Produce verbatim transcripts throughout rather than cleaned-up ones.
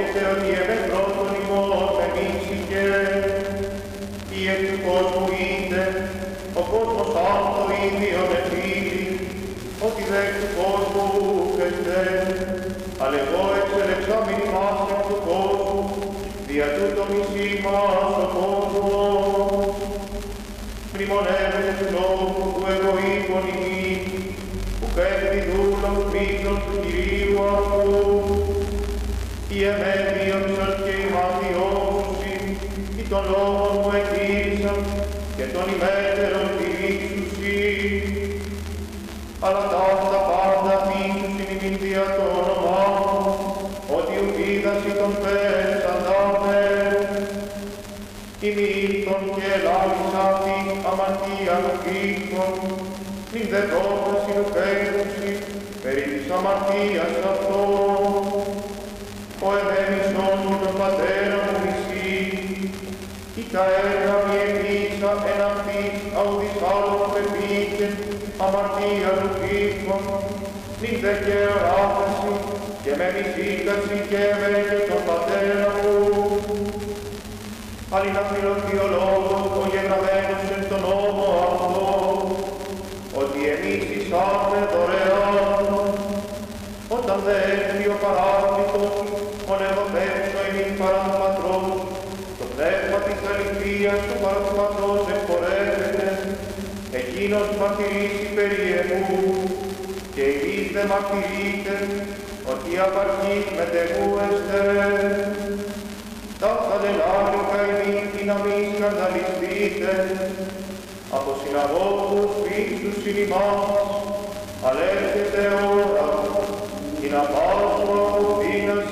Γνώρισετε ότι εμέ πρώτον ημών εμίσηκε, ή εκ του κόσμου είτε, ο κόσμος αυτό ίδιον εφήλει, ότι δε εκ του κόσμου ούκεστε, αλλά εγώ εξελεξάμην ημάς εκ του κόσμου, δια τούτο μισή μας ο κόσμος. Μνημονεύεται του λόγου που εγώ είπον ημί, που πέφτει δούλων φίλων του Κυρίου αυτού, οι εμέδιωσαν και οι μαθιώσουσι, ή των λόγων που εκείρισαν και των ημέτερων τηρήσουσι. Αλλά ταύτα πάντα πείσουσιν ημίν δια το όνομά μου, ότι ουδίδασι των πέσαντάμε. Ημίτων και ελάλησάτη αμαρτίαν γρήχων, μην δε πρόφαση ουκέντουσι περί της αμαρτίας αυτών. Ο εμέμισον και τον πατέρα μου μισή, ή τα έργα μη επίσα εν αυτής αουδής άλλος πεπίκεν αμαρτία του γρήχων, μην δε και οράφαση και με μισήκαση και ευέγε τον πατέρα μου. Αλλην αφιλωθεί ο λόγος ο γεγραμμένος εν τον νόμο αυτό, ότι εμείς εισάμε δωρεάν, όταν δε έρθει ο παράκλητος, ονευωθέσω εμείς παρά του Πατρός, το πνεύμα της αληθείας του παρά του Πατρός εκπορεύεται, εκείνος μαρτυρήσει περί εμού, και εμείς δε μαρτυρείτε, ότι απαρχής μετεγούεστε. Ταύτα δε λάβηκα εμείς τι να μη σκανδαλιστείτε, από συναγώγους πίστους συν ημάς, αλλά έρχεται ώρα, ή να πάσω από δίνας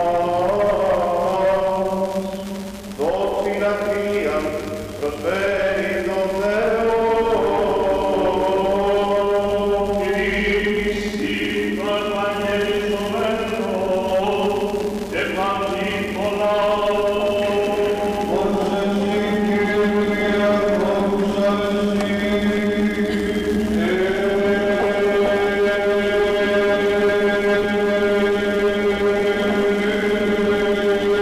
ημάς. Δόξη λατρεία προσφέρει τον Θεό. Amen.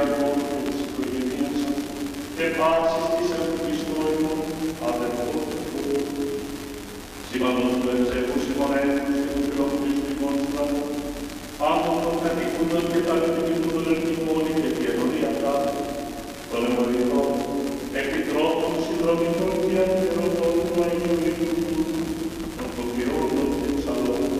οικογενειακών και της οικογένειας σας και πάσης της Ευρωχριστόιμων αδελφών και χωρών. Σύμβανος του Ευζέχου Σιμωνένους και του φιλοχρηστικών στρατών, άνω των κατοικούντων και τακτικούντων ερνημών και κοινωνιακά, των εμπορικών, επιτρόπων, συνδρομητών και αντιερωτών του Αγίου Λειτουργού, των προκυρώτων και ψαλών,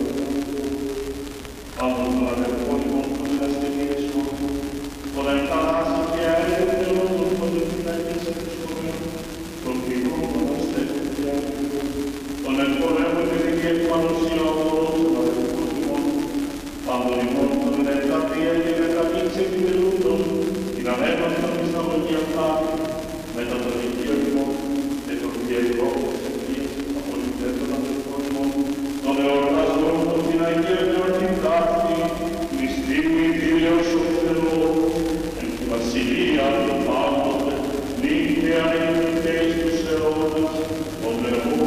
άνω των αδελφών ημών των συναστημίες μου, των εμφανάσεων και αέρευτερων των ποδευτηναϊκές επιστομών, των κοινών των αστέτων και αγίων, των εμπορεύων και διεκπανωσιών των αδελφών ημών, πάντων ημών των ενετατία και δεκατήνς επιτελούντων, την ανέμαστον εις τα λογία χάρη, μετά το δικείο ημών και των διαιτών της ευκείας απολυτέτων αδελφών ημών, των εορτασμών των την Αγία Γιορτήν ταύτη, μυστήρου ιδίως ο Θεός, εν τη βασιλεία του πάντοτε, νύχια και εις τους αιώνας, των αιώνων.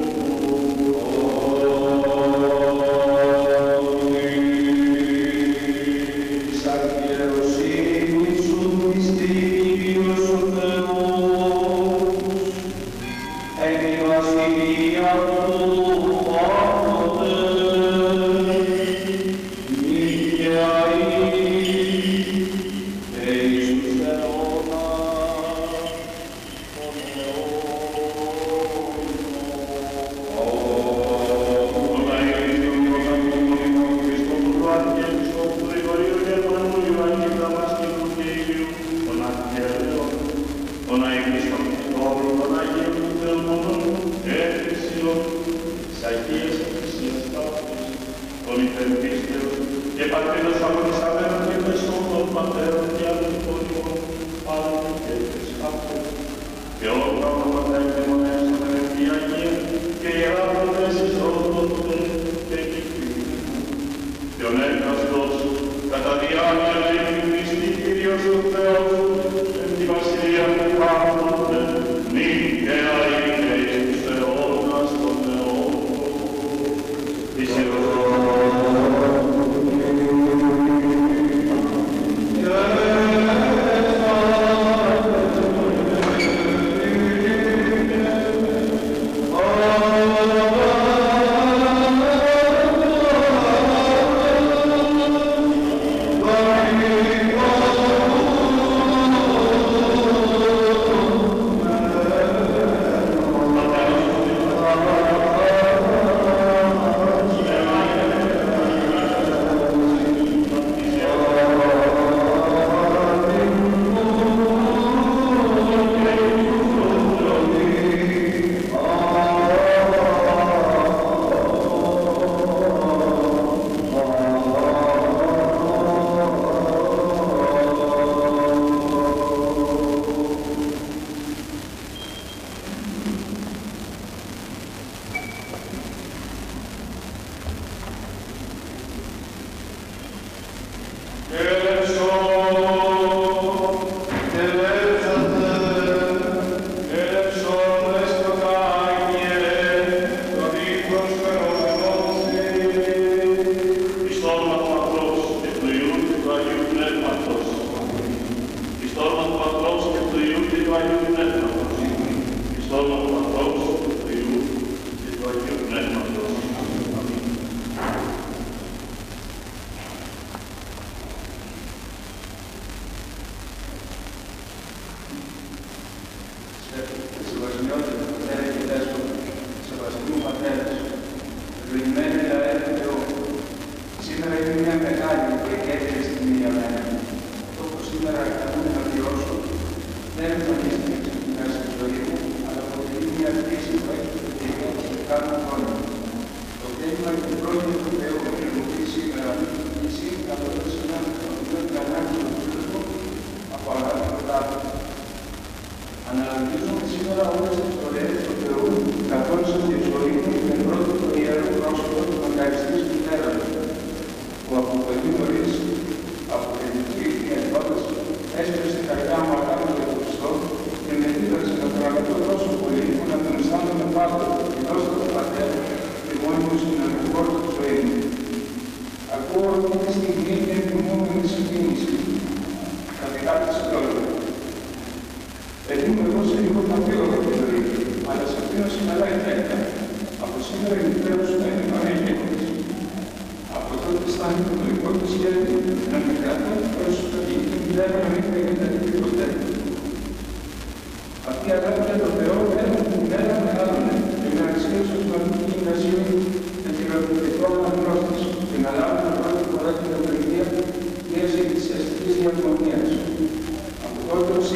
Αναλογίζουμε σήμερα όλες τις φορές του Θεού, καθώς στη ζωή μου με πρώτο το ιερό πρόσωπο του Μακαριστής Μητέρα μου, που από πολύ νωρίς, από την ίδια υπόθεση, έσπρεσε καρδιά μου αγάπη για τον Χριστό και με δίδαξε το τραγικό τόσο πολύ που να τον αισθάνομαι πάντα, δώστε τον Πατέρα και μόνιμο συνεργικό του ζωή μου. Ακούω αυτή τη στιγμή μια θυμούμενη συγκίνηση, κατά κάτι λόγο.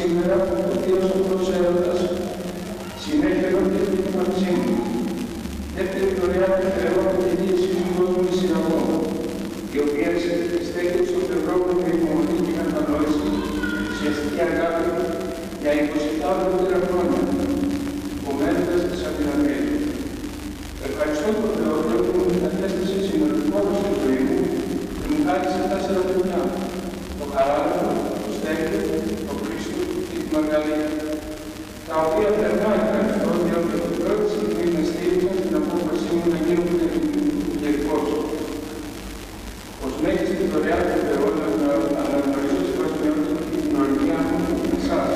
σήμερα ο Θείος αυτός έρωτας συνέχεια και την μαζί μου. Δεύτερη δωρεά του Θεού με τη δίεση του κόσμου συναγώ, η οποία στέκεται στο πλευρό μου με υπομονή και κατανόηση, ουσιαστική αγάπη για είκοσι επτά χρόνια, υπομένοντας τις αδυναμίες. Ευχαριστώ τον Θεό που μου κατέστησε συνολικό στη ζωή μου και μου χάρισε τέσσερα παιδιά. Το Χαράλαμπο, το Στέλιο, το Χρήστο και τη Μαργαλίνα, τα οποία θερμά ευχαριστώ διότι από την πρώτη στιγμή με στήριξαν στην απόφασή μου να γίνω κεντρικός. Ως μέγιστη δωρεά του Θεού να αναγνωρίσω στην πασμιότητα και την ορμία μου με εσάς.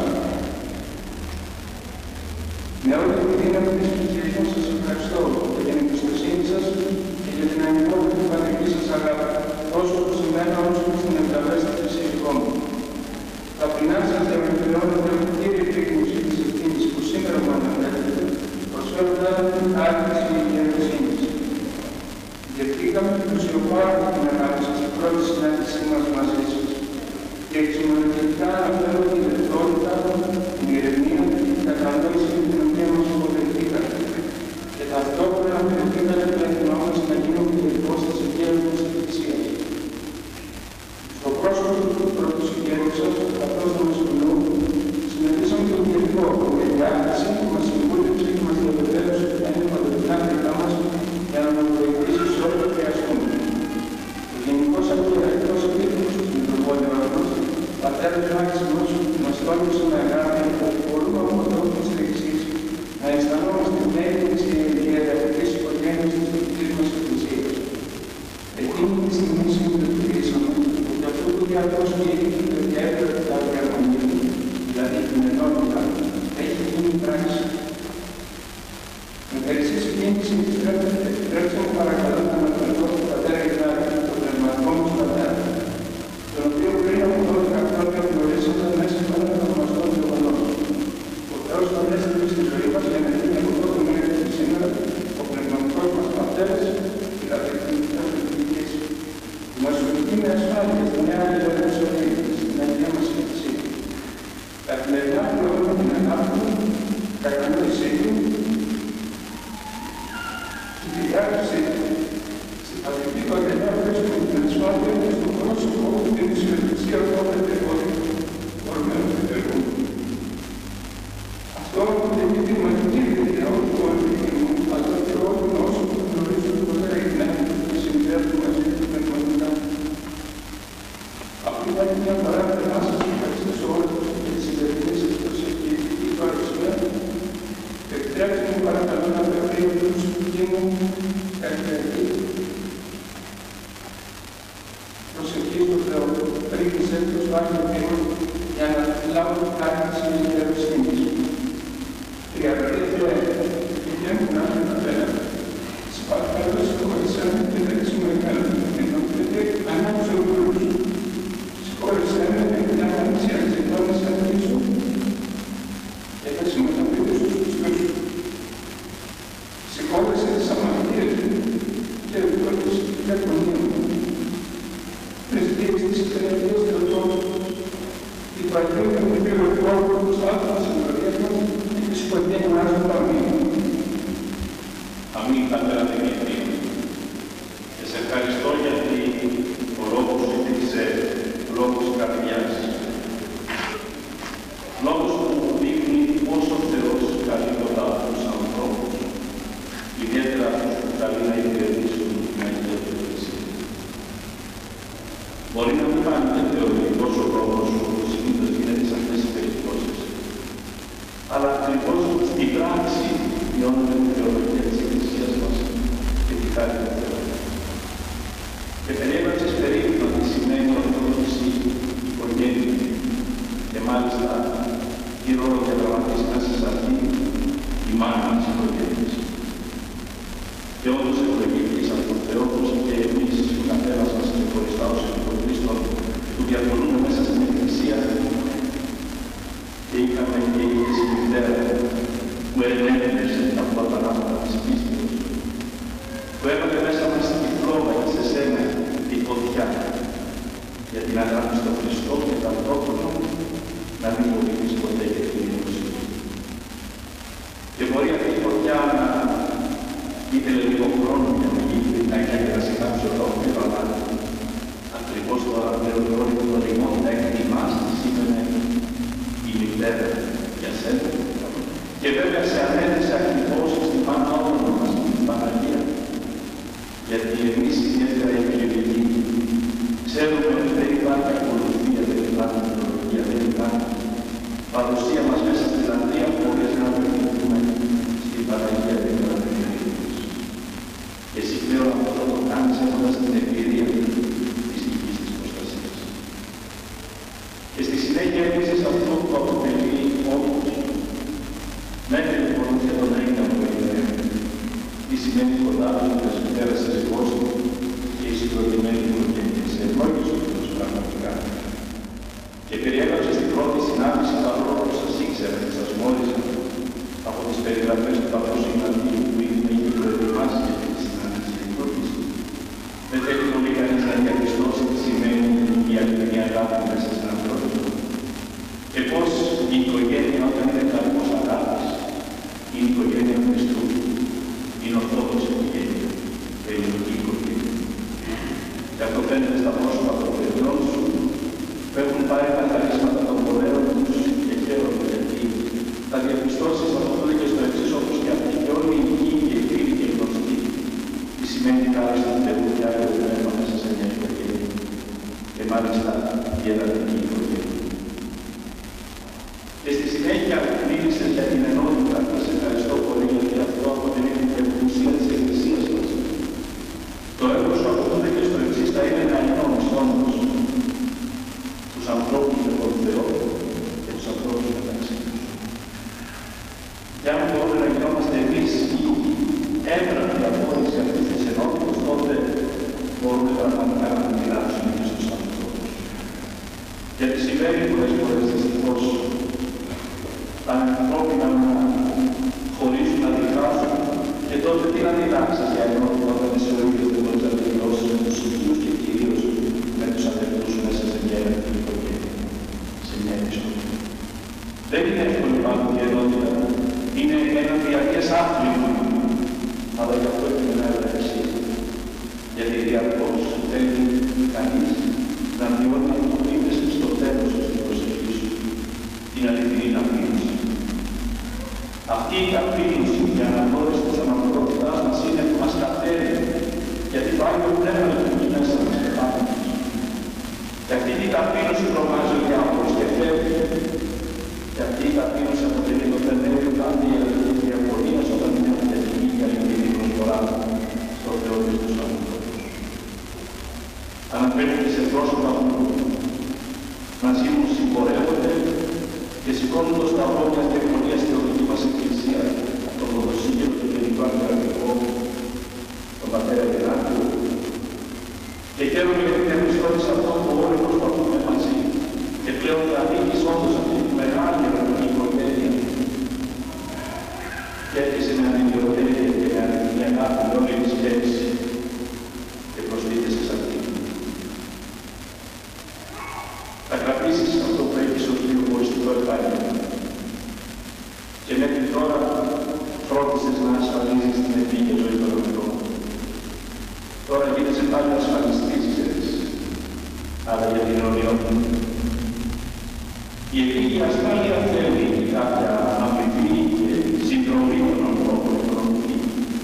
Με όλη τη δύναμη της ψυχής μου σας ευχαριστώ για την εμπιστοσύνη σας και για την ανυπόβλητη πατρική σας αγάπη, τόσο που σημαίνει όσο και στην ευδαβέστη σύζυγό μου. Ταπεινά σας διαμετρώνω την κύριε επίγνωση της ευθύνης που σήμερα μου αναφέρεται, προσφέροντας την άκρηση και εμπιστοσύνη. Δεχτήκαμε την ουσιοπάρτη την αγάπη σας στην πρώτη συνάντησή μας μαζί σας και εξομολογητικά αναφέρω την λεπτότητα, την ηρεμία και την κατανόηση με την οποία μας υποδεχτήκατε και ταυτόχρονα απαιτήκατε το έτοιμά μας να γίνουμε τελικός της εγκαίρου της Εκκλησίας. Στο πρόσωπο του πρώτου συγγένου σας, καθώς το μεσονού, συναντήσαμε τον Κυρικό με διάθεση που μας συμβούλεψε και μας διαβεβαίωσε ότι θα είναι παντοτικά δικά μας για να μας βοηθήσει σε ό,τι χρειαστούμε. Ο Γενικός Αρχιερεύτος Επίτροπος του Μητροπόλεως μας, Πατέρας Μάξιμος, μας τόνισε με αγάπη ότι μπορούμε από τρόπο της εξής να αισθανόμαστε μέλη της ιεραρχικής οικογένειας της τοπικής μας Εκκλησίας. Εκείνη τη στιγμή συνειδητοποιήσαμε ότι αυτό που διαδώσει η ιδιαίτερη αγωνία, δηλαδή την ενότητα, έχει γίνει πράξη. Με περισσή συγκίνηση επιτρέψτε μου παρακαλώ να αναφερθώ στον πατέρα Γιδάκη, τον πνευματικό μας πατέρα, τον οποίο πριν από δώδεκα χρόνια γνωρίσαμε μέσα από ένα θαυμαστό γεγονός. Ο Θεός τον έστειλε στη ζωή μας για να γίνει από τότε μέχρι και σήμερα ο πνευματικός μας πατέρας και τα τεχνητικά τεχνικής. Που μας οδηγεί με ασφάλεια στη Νέα Ιερουσαλήμ, στην Αγία μας Εκκλησία. Καθημερινά πληρώνουμε την αγάπη του, κατανόησή του και τη διάρκειση του. Στην πατρική οικογένεια βρίσκουμε την ασφάλεια και στον πρόσωπο και τη συνεργασία των εταιρεών φορμένων εταιρεών. Αυτό δεν είναι δημοτική ιδέα του πολιτισμού, αλλά και όλων όσων γνωρίζουν τον πατέρα Γιδάκη και συνδέονται μαζί του πνευματικά. Αυτή ήταν μια παράδειγμα να σας ευχαριστήσω όλους και τη συνδεδεινή σας προσεκτική παρουσία. Επιτρέψτε μου παρακαλώ να απευθύνω τους σπουδοί μου καθημερινή προσευχή του Θεού, ρίχνησε τους Άγιους Δήμους για να λάβω την χάρη της ιεροσύνης. Τριαδρία Θεέ, και μου να είναι πέρα, σπαθέλω συγχώρησέ με και δέξου μεγάλο, ενώπιτε ανάψε ο Θεός. Συγχώρησέ με και την αγάπηση αξιτώνης αντίσου, και θα συμμεταπείτε στους πιστούς. Συγχώρησε τις αμαρτίες και ευλόγησε την κακονία μου. Χριστίς της Εκκλησίας Θεοτός, η Πατρίδα με πυροβικό τους άτομας ευλογίας μας και της οικογένειας του αμήν. Αμήν, Πατέρα Δημήτρη. Και σε ευχαριστώ γιατί ο λόγος σου υπήρξε λόγος καρδιάς. Λόγος που δείχνει πόσο ο Θεός καλεί κοντά τους ανθρώπους, ιδιαίτερα αυτούς που καλεί να υπηρετήσουν την Αγία του Εκκλησία. Μπορεί να μην φάνηκε θεωρητικός ο λόγος σου, όπως συνήθως γίνεται σε αυτές τις περιπτώσεις, αλλά ακριβώς στην πράξη βιώνουμε τη θεολογία της Εκκλησίας μας και τη χάρη του Θεού. Και περιέγραψες περίπου τι σημαίνει η ορθόδοξη οικογένεια και μάλιστα τι ρόλο διαδραματίζει μέσα σε αυτή η μάνα της οικογένειας. Και όντως ευλογήθηκες από τον Θεό, όπως και εμείς ο καθένας μας ξεχωριστά ως Χριστό, που διαφωνούμε μέσα στην Εκκλησία και είχαμε και η μητέρα που ενέπνευσε από τα πράγματα της πίστης, που έβαλε μέσα μας τη φλόγα και σε σένα τη φωτιά για την αγάπη στον Χριστό και ταυτόχρονα να μην φοβηθείς ήθελε λίγο χρόνο για να γίνει να έχει κάποιο λόγο με παλάτι. Ακριβώς τώρα πλέον όλοι το ρημό να εκτιμάς τι σήμαινε η μητέρα για σένα. Και βέβαια σε ανέδειξε ακριβώς στην πάνω όνομα μας, την Παναγία. Γιατί εμείς ιδιαίτερα οι φιλικοί ξέρουμε ότι δεν υπάρχει ακολουθία, δεν υπάρχει θεολογία, δεν υπάρχει παρουσία μας μέσα στην Λατρεία χωρίς να βρεθούμε στην Παναγία και την Λατρεία. Και εσύ πλέον αυτό θα το κάνεις έχοντας την εμπειρία της γης της προστασίας. Και στη συνέχεια έδειξες αυτό που αποτελεί όντως. Μέχρι λοιπόν για τον Άγιο που είναι, τι σημαίνει κοντά του και σου πέρασε εγώ και η συγκροτημένη του και σε ευλόγησε τους πραγματικά. Και περιέγραψε στην πρώτη συνάντηση παρόλο που σας ήξερα και σας γνώριζα από τις περιγραφές του Παππού Ιγνατίου που είχε προετοιμάσει για τη συνάντηση εκδότης. Δεν θέλει πολύ κανείς να διαπιστώσει τι σημαίνει η αληθινή αγάπη μέσα στην ανθρώπινο. Και πώς η οικογένεια όταν είναι καρπός αγάπης είναι η οικογένεια του Χριστού. Είναι ορθόδοξη οικογένεια, ελληνική οικογένεια. Και αυτό φαίνεται στα πρόσωπα των παιδιών σου που έχουν πάρει τα χαρίσματα των πολέμων τους και χαίρονται γιατί θα διαπιστώσεις αυτό το και στο εξής όπως και αυτοί και όλοι οι οικοί και οι φίλοι και οι γνωστοί. Τι σημαίνει χάρη στον Θεό και άλλο πνεύμα μέσα σε μια οικογένεια. Και μάλιστα η εδαφική οικογένεια. Και στη συνέχεια μίλησες για την ενότητα. Θα σε ευχαριστώ πολύ γιατί αυτό αποτελεί την ουσία της Εκκλησίας μας. Το έργο σου αυτό και στο εξής θα είναι να ενώνεις όμως τους ανθρώπους με τον Θεό και τους ανθρώπους μεταξύ τους. Και αν μπορούμε να γινόμαστε εμείς οι έμπρακτοι απόδειξη αυτής της ενότητας, τότε μπορούμε πραγματικά να μιλάσουμε και στους ανθρώπους. Γιατί συμβαίνει πολλές φορές δυστυχώς τα ανθρώπινα να χωρίζουν, να διχάσουν και τότε τι να διδάξεις για ενότητα όταν εσύ ο ίδιος δεν μπορείς να τελειώσεις με τους οικείους και κυρίως με τους αδελφούς σου μέσα σε μια οικογένεια, σε μια επιστολή. Δεν είναι εύκολη πάνω η ενότητα. Είναι ένα διαρκές άθλημα, αλλά γι' αυτό έχει μια εργασία. Γιατί διαρκώς θέλει κανείς να βιώνει αυτό που είναι στο τέλος στην προσευχή σου, την αληθινή ταπείνωση. Αυτή η ταπείνωση για να γνώρισε της ανθρωπότητάς μας είναι που μας κατέρει, γιατί το Άγιο Πνεύμα λειτουργεί μέσα μας και πάνω μας. Και αυτή η ταπείνωση τρομάζει ο διάβολος και φεύγει. Και αυτή η ταπείνωση αποτελεί το θεμέλιο κάθε ιεραρχική διαφωνίας όταν είναι θετική και αληθινή προσφορά στο Θεό και στους ανθρώπους. Αναφέρεται σε πρόσωπα που μαζί μου συμπορεύονται και σηκώνουν το σταυρό μιας διαφωνίας θεολογική μας Εκκλησία, τον Ποδοσίγειο, τον Γενικό Αρχιερατικό, τον Πατέρα Γεράκιο. Και χαίρομαι γιατί είναι Χριστός αυτό που όλοι προσπαθούμε μαζί. Και πλέον θα ανήκεις όντως αυτή τη μεγάλη ερωτική οικογένεια. Και έρχεσαι με ανηλιοτέλεια και με ανηλιωτική αγάπη με όλη τη σχέση και προσθήκεσαι σε αυτή. Θα κρατήσεις αυτό που έχεις ως διοχωριστικό επάγγελμα. Και μέχρι τώρα φρόντισες να ασφαλίζεις την επίκαιη ζωή των ανθρώπων. Τώρα γίνεσαι πάλι ασφαλιστής, ξέρεις, αλλά για την αιωνιότητα. Η επίκαιη ασφάλεια θέλει κάποια αμοιβή και συνδρομή των ανθρώπων οικονομική.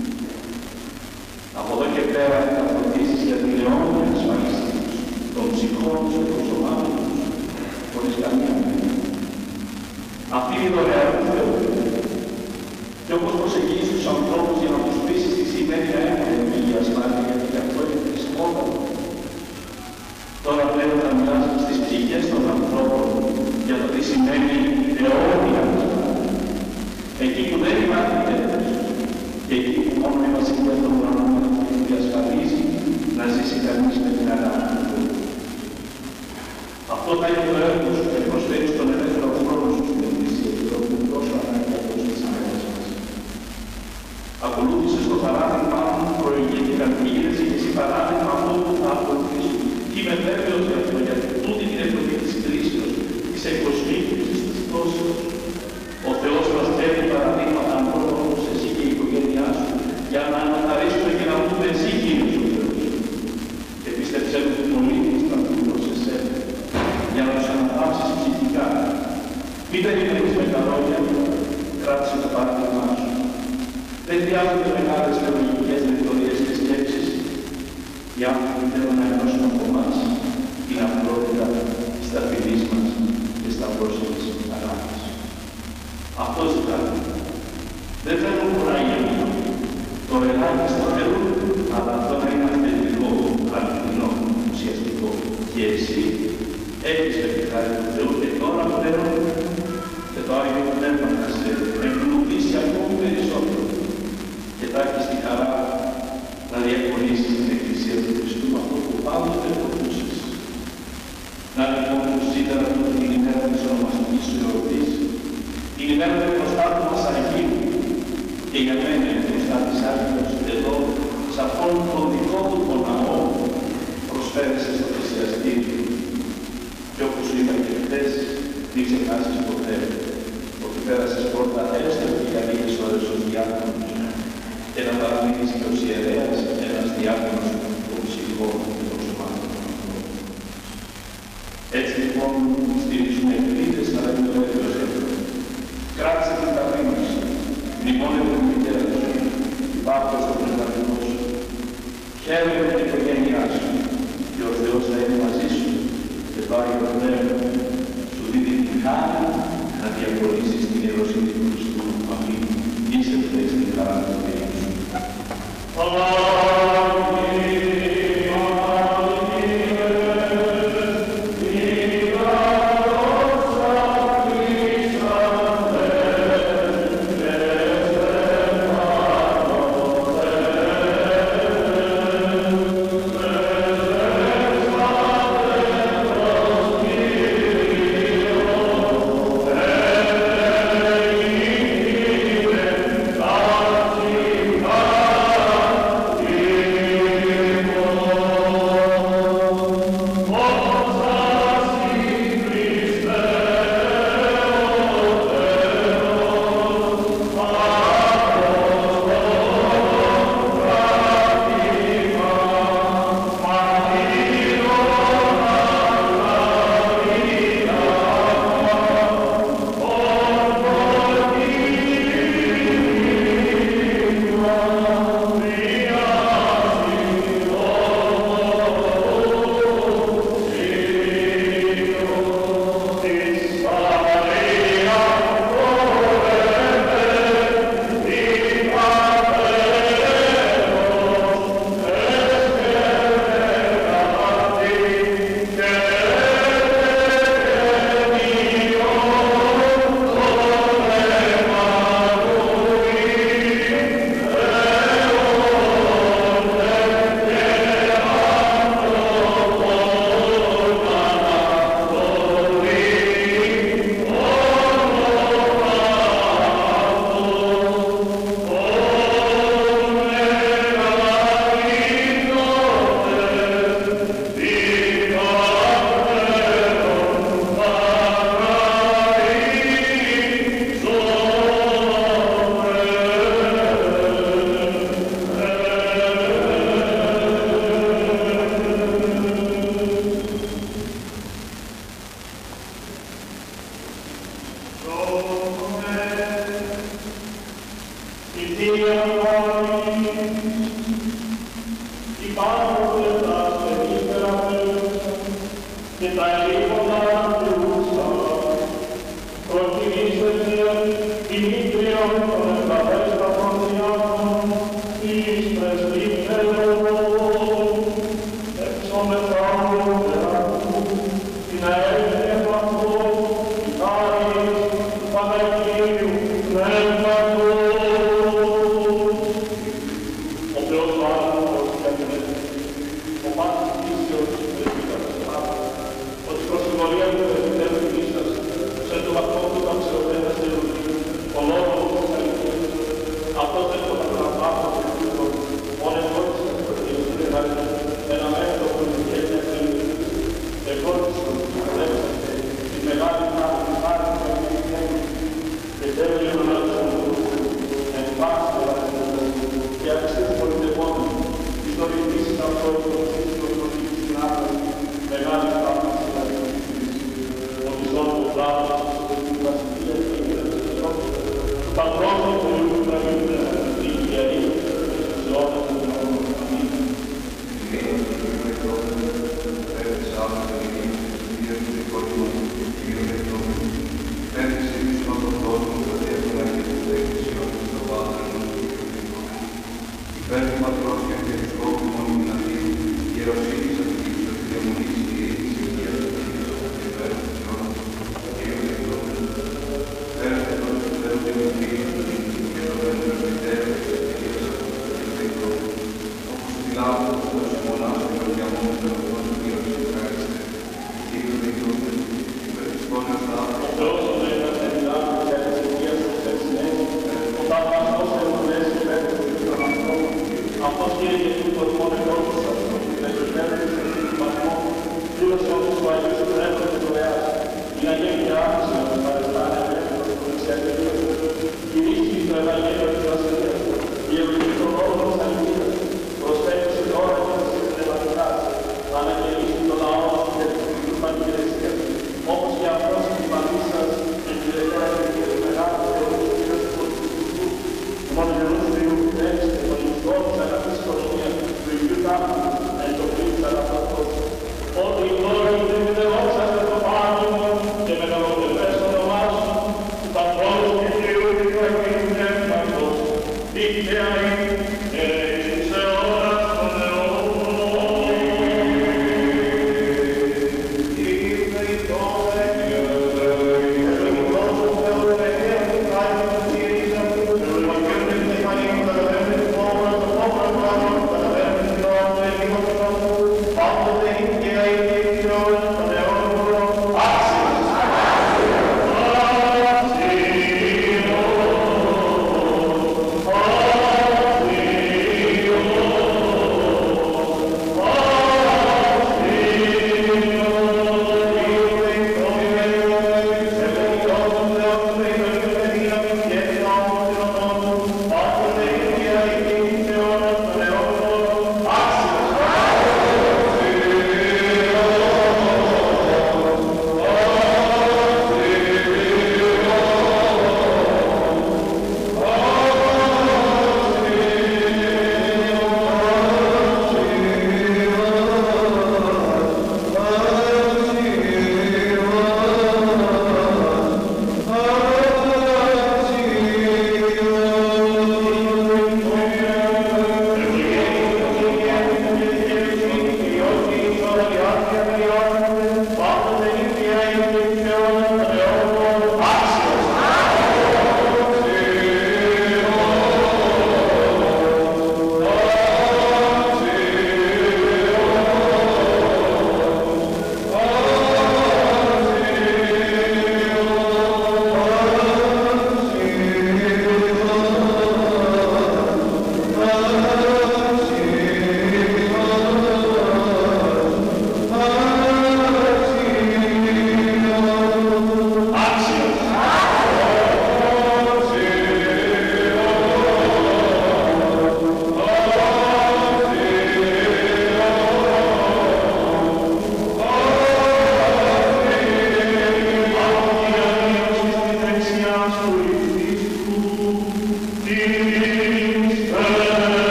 Από εδώ και πέρα θα φροντίσεις για την αιώνια ασφαλιστή των ψυχών και των σωμάτων τους, χωρίς καμία αμοιβή. Αυτή είναι η δωρεά του Θεού. Και όπως προσεγγίζεις τους ανθρώπους για να τους πείσεις τι σημαίνει να έχουν επίκαιη ασφάλεια, γιατί και αυτό είναι χρησιμότατο. Τώρα πλέον θα μιλάς στις ψυχές των ανθρώπων για το τι σημαίνει αιώνια ασφάλεια. Εκεί που δεν υπάρχει τέλος και εκεί που μόνο η βασιλεία των ουρανών διασφαλίζει να ζήσει κανείς με την αγάπη του Θεού. Αυτό θα είναι το έργο σου και προσφέρεις τον ελεύθερο χρόνο σου στην Εκκλησία και το έχουμε τόσο ανάγκη αυτό στις ημέρες μας. Ακολούθησες το παράδειγμα μου, προηγήθηκαν πήγαινες και εσύ παράδειγμα αυτό που θα ακολουθήσω. Και είμαι βέβαιος για αυτό, γιατί τούτη την εποχή της κρίσεως, της εκοσμήτωσης, της πτώσεως. Ο Θεός μας δίνει παραδείγματα ανθρώπων όπως εσύ και η οικογένειά σου, για να κράτησε το παράδειγμά σου. Δεν χρειάζονται μεγάλες θεολογικές λεπτομέρειες και σκέψεις. Οι άνθρωποι θέλουν να ενώσουν από εμάς την απλότητα στα φιλής μας και στα πρόσωπες αγάπης. Αυτό ζητάνε. Δεν θέλουν κουράγια. Το ελάχιστο θέλουν, αλλά αυτό να είναι αυθεντικό, αληθινό, ουσιαστικό. Και εσύ έχεις με τη χάρη του Θεού και τώρα πλέον και το Άγιο Πνεύμα να σε εμπλουτίσει ακόμη περισσότερο και θα έχεις τη χαρά να διακονήσεις την Εκκλησία του Χριστού με αυτό που πάντοτε μπορούσες. Να λοιπόν που σήμερα την ημέρα της ονομαστικής σου εορτής, την ημέρα του προστάτου μας Αγίου και για μένα είναι μπροστά της Άγιος εδώ, σε αυτόν τον δικό του τον ναό, προσφέρεσαι στο θυσιαστήριο. Και όπως σου είπα και χθες, μην ξεχάσεις ποτέ ότι πέρασες πρώτα έστω και για λίγες ώρες ως διάκονος και να παραμείνεις και ως ιερέας ένας διάκονος το ψυχό και το σωμάτιο. Έτσι λοιπόν στηρίζουμε εκκλήτες αλλά είναι το ίδιο ζεύγο. Κράτησε την ταπή μας, μνημόνευε την μητέρα σου, υπάρχω στον πνευματικό σου. Χαίρομαι την οικογένειά σου και ο Θεός θα είναι μαζί σου και το Άγιο Πνεύμα σου δίνει την χάρη να διακονήσεις την ιεροσύνη του Χριστού. Αμήν. Είσαι χθες την χαρά του Θεού σου.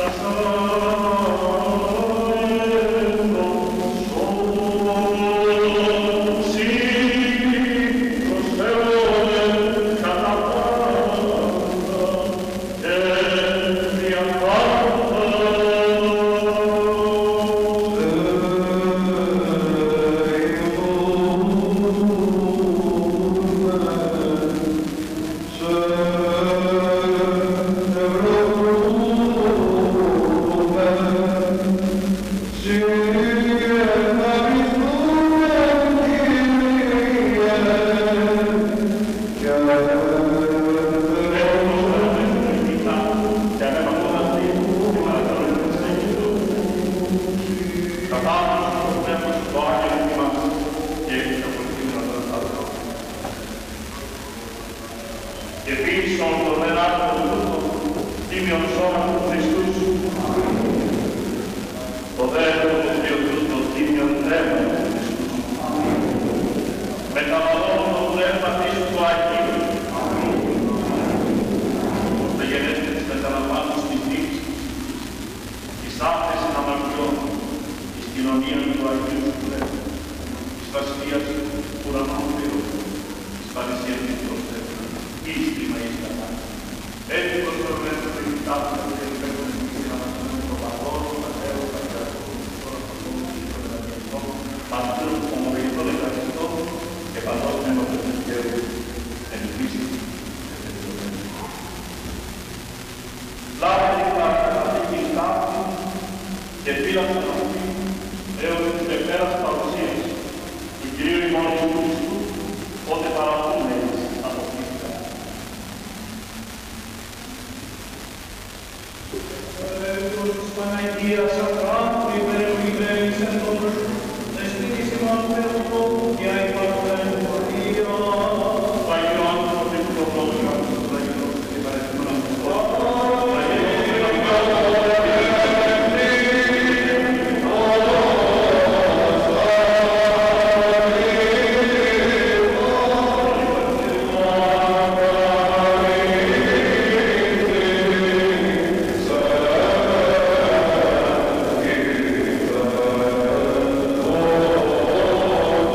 Amen.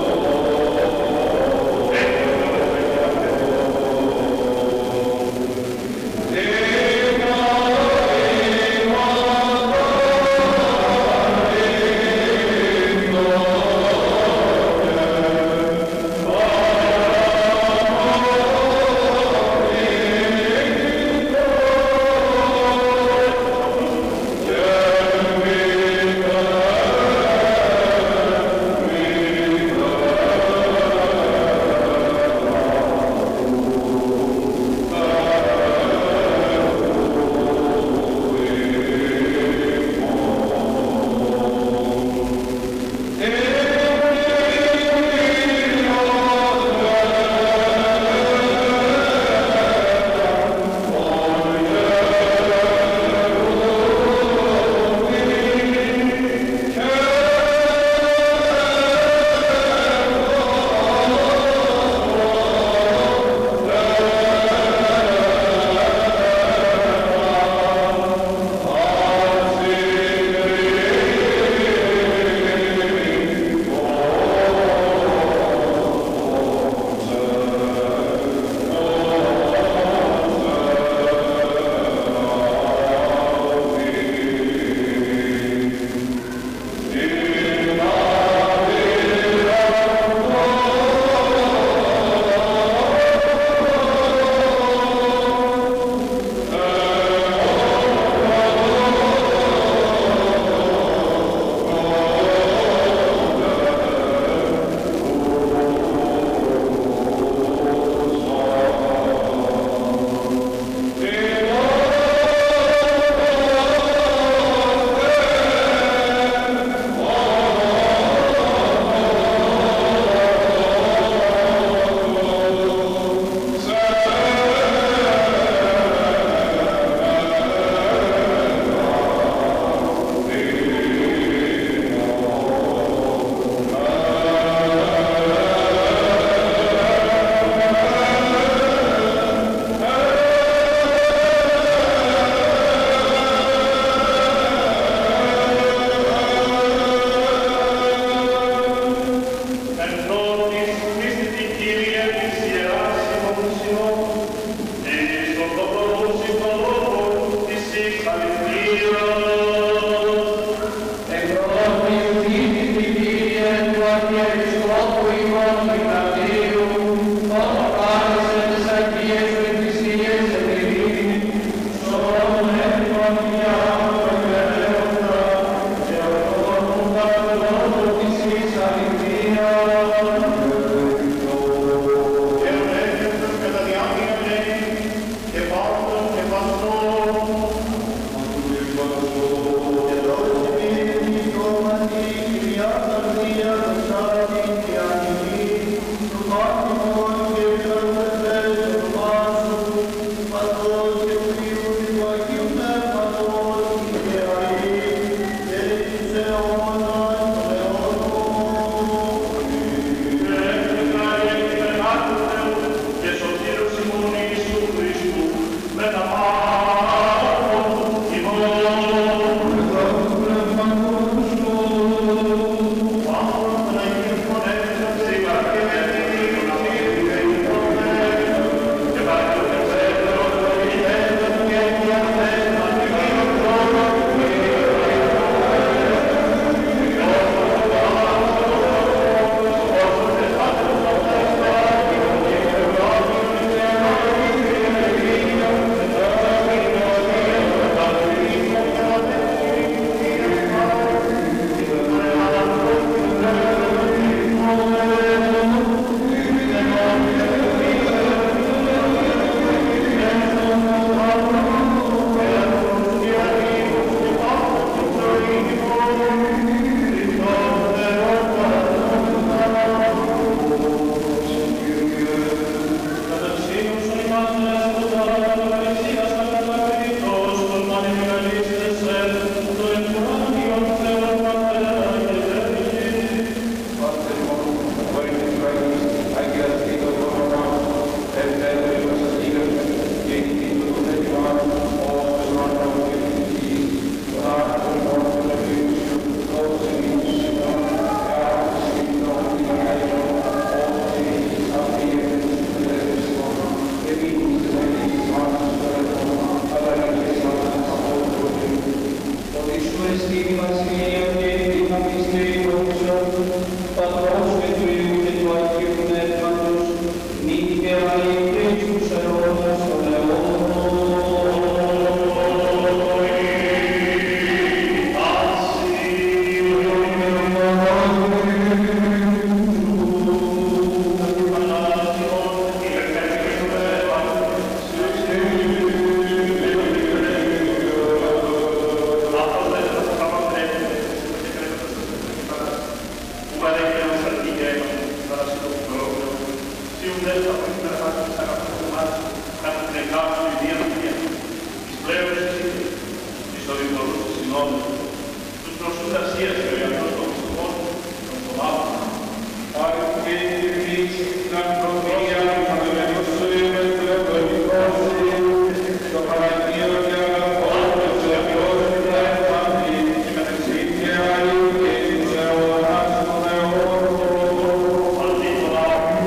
συνόδους, τους προσούς Ασίας και ο Ιαννός των Χριστών, των Σωμάτων. Άρκε και εμείς να προφία να μελετήσουμε το ευλογικός το παραγείο και αγαθό και ευλόγητα επάντη και μεταξύ και άλλοι και της αιώνας των αιώνων. Αντίπονα,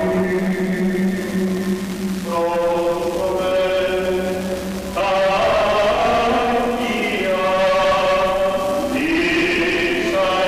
πρόσωπε, Αγία, της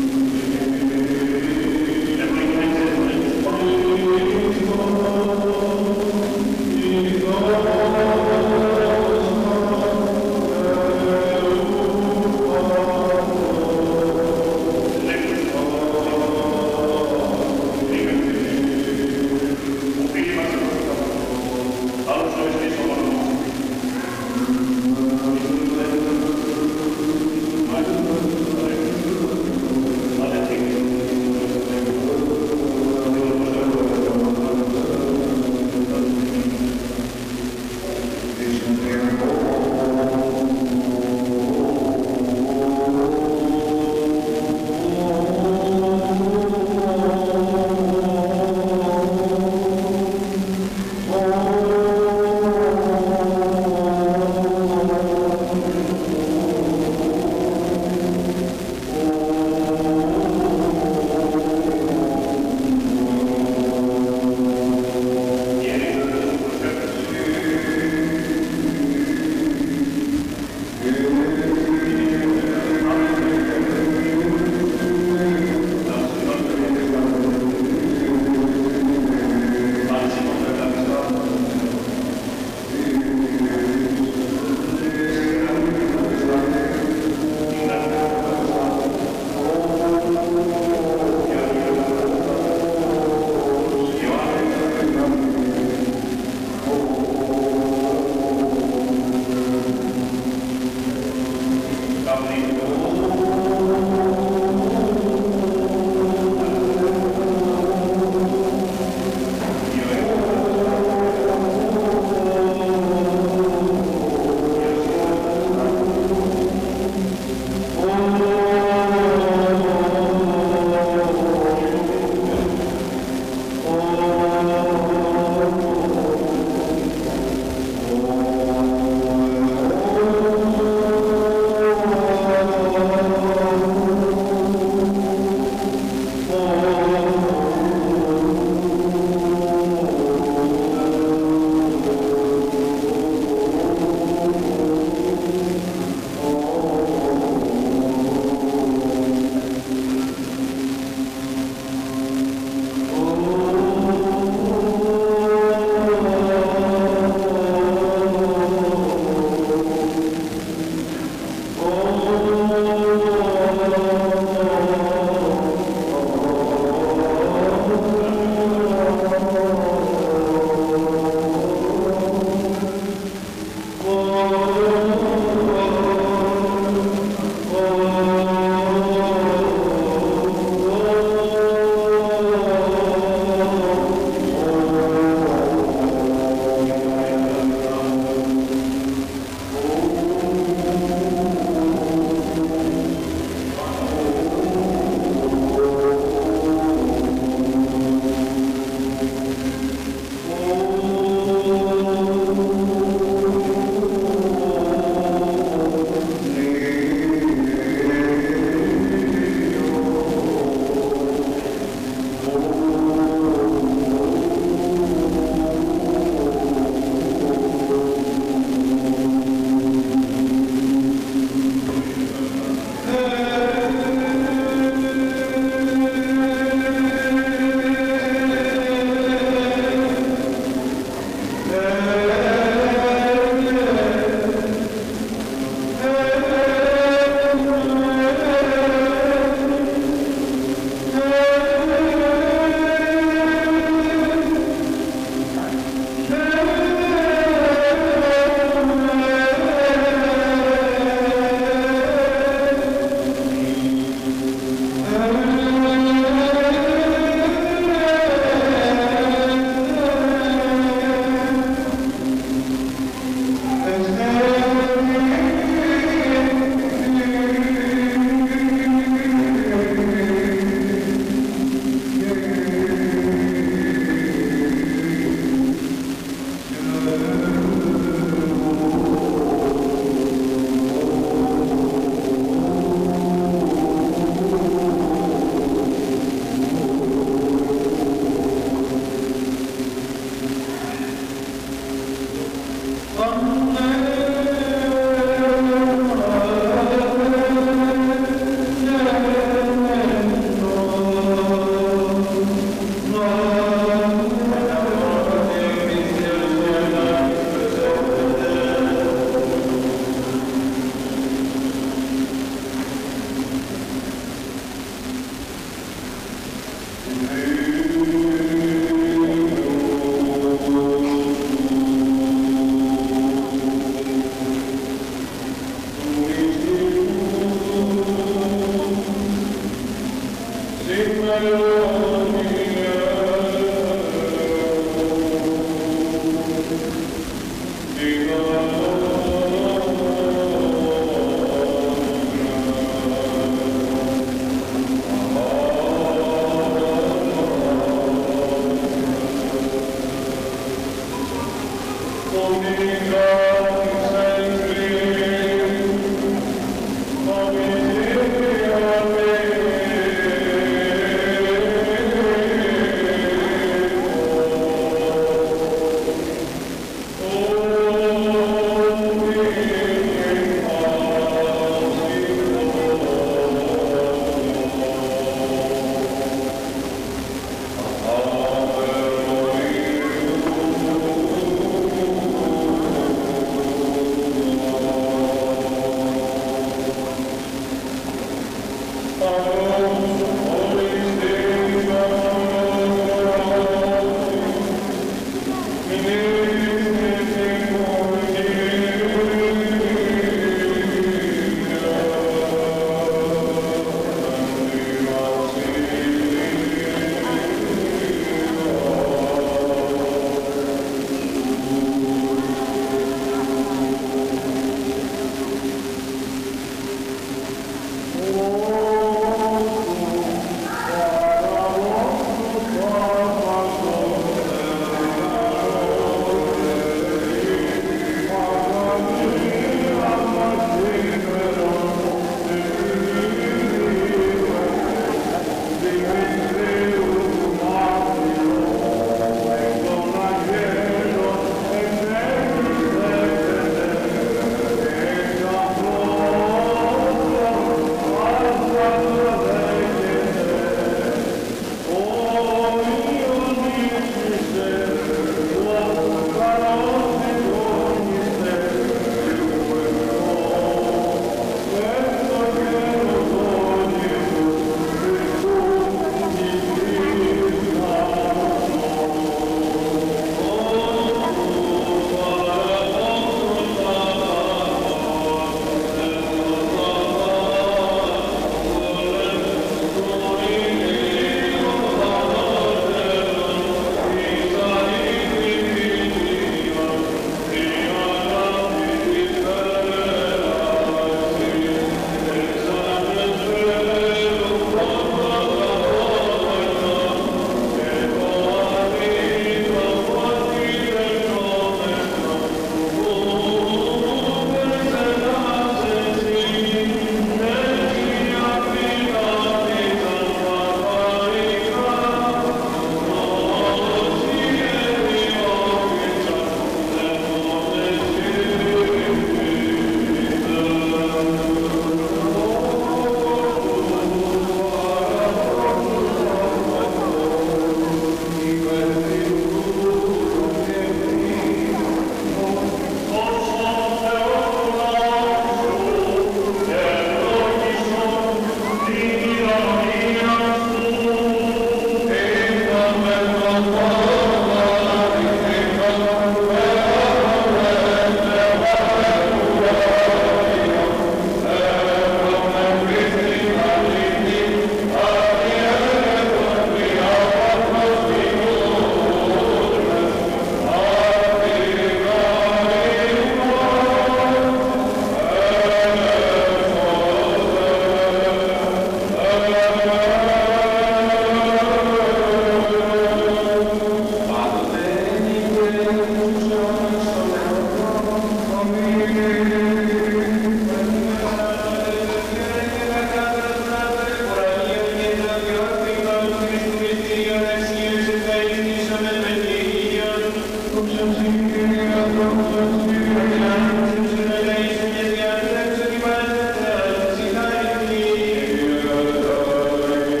Amen.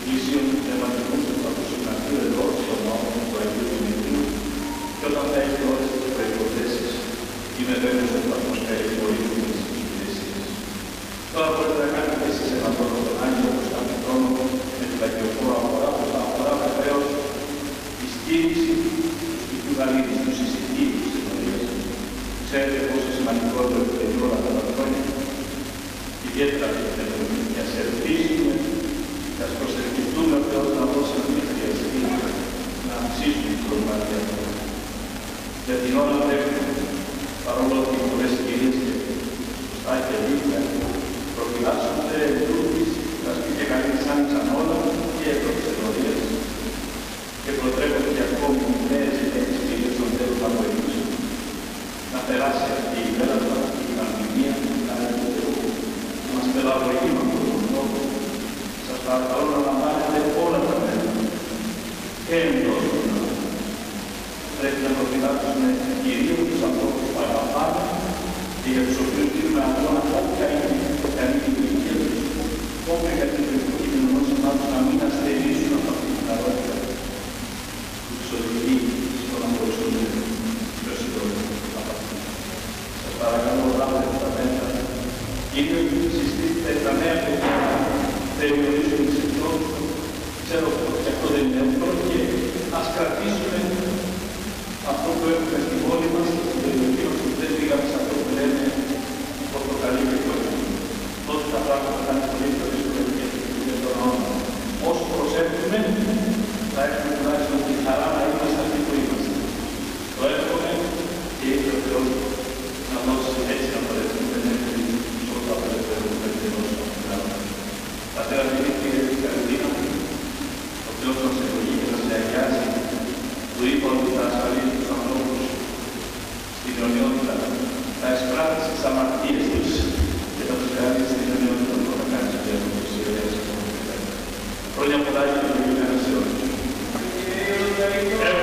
πλήσιων πνευματικούς θα το συναντήσω εδώ στον νόμο του Αγίου Δημητρίου και όταν θα έχει όλες τις προϋποθέσεις είμαι βέβαιος ότι θα προσφέρει βοήθεια στις υπηρεσίες. Τώρα μπορείτε να κάνετε εσείς ένα πρώτο τον Άγιο προς κάθε χρόνο με την αγιοφόρα αγορά που θα αφορά βεβαίως τη στήριξη του σπιτιού Γαλήνης, του συζητήτου της ενορίας. Ξέρετε πόσο σημαντικό είναι το παιδί όλα αυτά τα χρόνια, ιδιαίτερα αυτή την εποχή, και ας ελπίσουμε και ας προσευχηθούμε ο Θεός να δώσει αυτή τη χρειαστή να αυξήσουμε την προσπάθεια του. Για την ώρα πρέπει, παρόλο ότι πολλές κυρίες και σωστά και λίγα προφυλάσσονται εντούτοις, τα σπίτια Γαλήνης άνοιξαν όλα και εδώ της ενορίας και προτρέπονται και ακόμη νέες και τις κυρίες των θέλουν να βοηθήσουν να περάσει αυτή η μέρα του, η πανδημία, να μας πελαγωγεί με αυτόν τον τρόπο. Σας παρακαλώ να λαμβάνετε όλα τα μέτρα και εντός των νόμων. Πρέπει να προφυλάξουμε κυρίως τους ανθρώπους που αγαπάνε και για τους οποίους δίνουμε αγώνα όποια είναι καλή η ηλικία τους, όποια για την προκείμενο ενός να μην αστερίσουν από αυτή την αρρώστια που τους οδηγεί στο να μπορούν πιο σύντομα. Σας παρακαλώ, λάβετε τα μέτρα. Κύριε, συστήστε τα νέα παιδιά, περιορίζουν τις εκτρώσεις. Ξέρω ότι αυτό δεν είναι εύκολο και ας κρατήσουμε αυτό που έχουμε στην πόλη μας, στην περιοχή μας, που δεν πήγαμε σε αυτό που λέμε πορτοκαλί και κόκκινο. Τότε τα πράγματα θα είναι πολύ πιο δύσκολα και στον νόμο. Όσο προσέχουμε, θα έχουμε τουλάχιστον τη χαρά να είμαστε αυτοί που είμαστε. Το εύχομαι και ήρθε ο Θεός να δώσει έτσι να μπορέσουμε να έχουμε όσο απελευθερούμε και όσο απελευθερούμε. Πατέρα Δημήτρη και Καρολίνα, ο Θεός μας ευλογεί και μας αγιάζει, που είπα ότι θα ασφαλίσει τους ανθρώπους στην αιωνιότητα, θα εισπράττει τις αμαρτίες τους και θα τους κάνει στην αιωνιότητα που θα κάνει στο τέλος της ιερέας. Χρόνια πολλά και ευλογημένα σε όλους.